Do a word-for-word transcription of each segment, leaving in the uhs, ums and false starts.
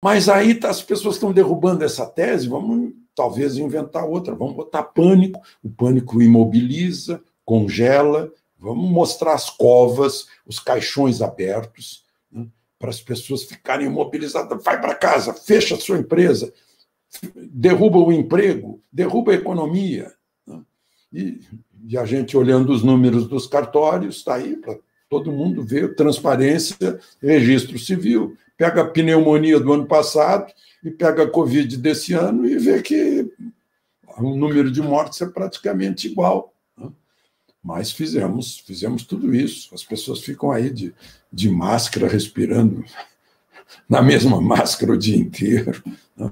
Mas aí tá, as pessoas estão derrubando essa tese, vamos talvez inventar outra, vamos botar pânico, o pânico imobiliza, congela, vamos mostrar as covas, os caixões abertos, né, para as pessoas ficarem imobilizadas. Vai para casa, fecha a sua empresa, derruba o emprego, derruba a economia. Né? E, e a gente, olhando os números dos cartórios, está aí para todo mundo ver, transparência, registro civil, pega a pneumonia do ano passado e pega a Covid desse ano e vê que o número de mortes é praticamente igual. Né? Mas fizemos, fizemos tudo isso. As pessoas ficam aí de, de máscara, respirando na mesma máscara o dia inteiro. Né?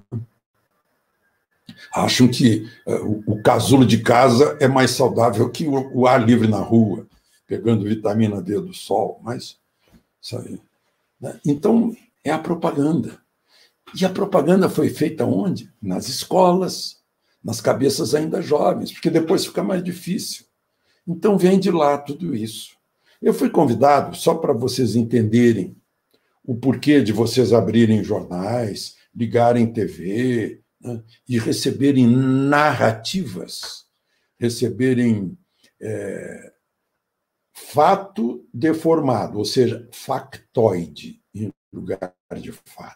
Acham que uh, o casulo de casa é mais saudável que o, o ar livre na rua, pegando vitamina D do sol, mas isso aí, né? Então, é a propaganda. E a propaganda foi feita onde? Nas escolas, nas cabeças ainda jovens, porque depois fica mais difícil. Então, vem de lá tudo isso. Eu fui convidado, só para vocês entenderem o porquê de vocês abrirem jornais, ligarem T V, né, e receberem narrativas, receberem é, fato deformado, ou seja, factoide, em lugar de fato.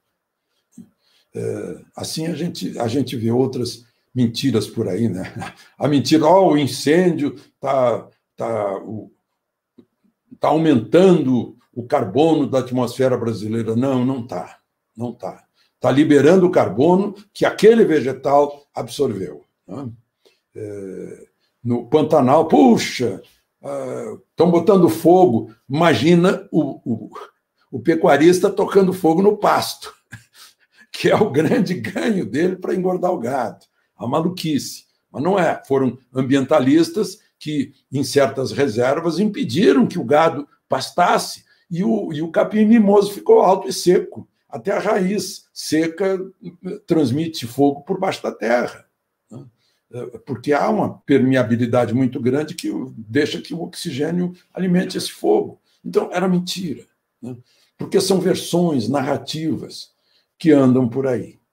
É, assim a gente, a gente vê outras mentiras por aí, né? A mentira, ó, oh, o incêndio está tá, tá aumentando o carbono da atmosfera brasileira. Não, não está. Não está. Está liberando o carbono que aquele vegetal absorveu. Né? É, no Pantanal, puxa, estão uh, botando fogo. Imagina o, o, o pecuarista tocando fogo no pasto, que é o grande ganho dele para engordar o gado. A maluquice. Mas não é. Foram ambientalistas que, em certas reservas, impediram que o gado pastasse e o, e o capim mimoso ficou alto e seco. Até a raiz seca transmite fogo por baixo da terra, né? Porque há uma permeabilidade muito grande que deixa que o oxigênio alimente esse fogo. Então, era mentira, né? Porque são versões narrativas que andam por aí.